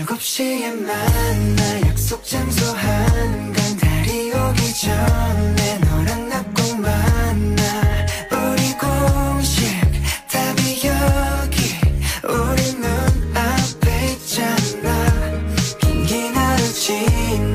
7시에 만나 약속 장소 한강 달이 오기 전에 너랑 나 꼭 만나 우리 공식 답이 여기 우리 눈앞에 있잖아. 긴 하루 지나